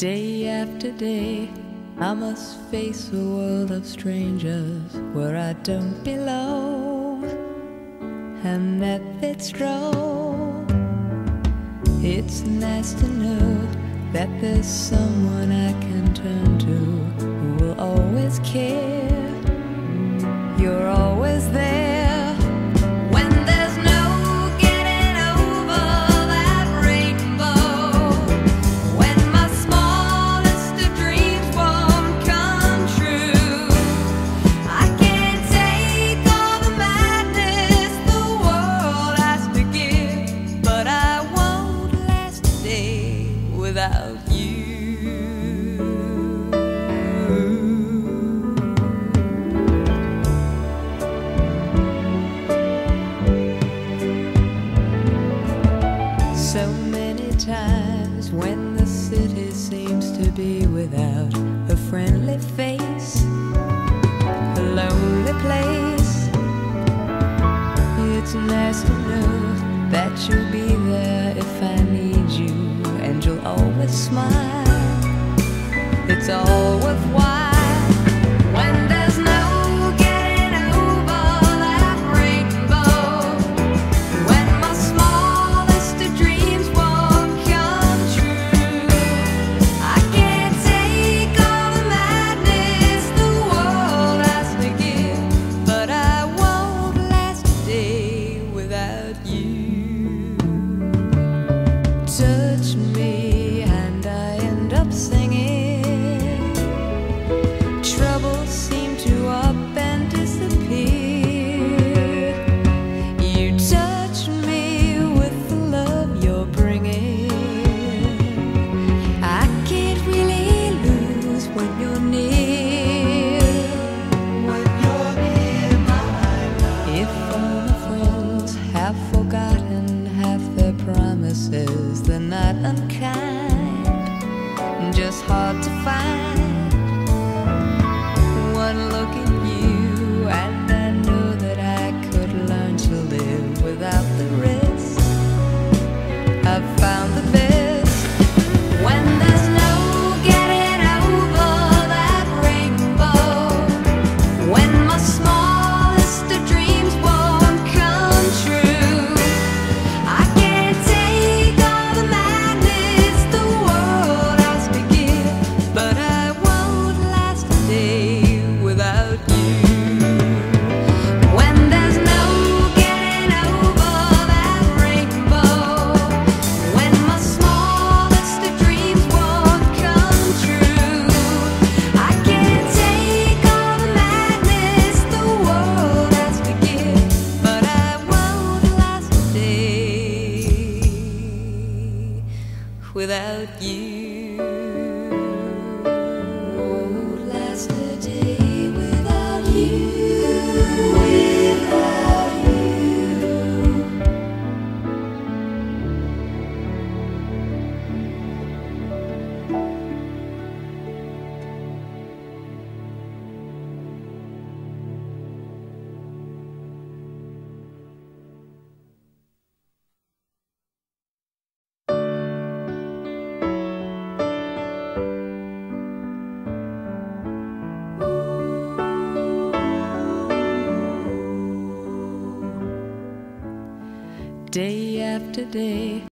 Day after day, I must face a world of strangers where I don't belong, and that fits wrong. It's nice to know that there's someone I can turn to who will always care. You're always there. Without you, so many times when the city seems to be without a friendly face, a lonely place, it's nice to know that you'll be there if I need you, and you'll always smile. It's all worthwhile when there's no getting over that rainbow, when my smallest of dreams won't come true. I can't take all the madness the world has to give, but I won't last a day without you. Touch me and I end up singing. Troubles seem to up and disappear. You touch me with the love you're bringing. I can't really lose when you're near. When you're near, my love. If all my friends have forgotten half their promises, they're not unkind, just hard to find. One look at you and I know that I could learn to live without the risk. I've found the best when there's no getting over that rainbow, when my smallest of dreams won't come true. I can't take all the madness the world has to give, but I won't last a day without you. When there's no getting over that rainbow, when my smallest of dreams won't come true. I can't take all the madness the world has to give, but I won't last a day without you. Won't last a day without you, without you. Day after day,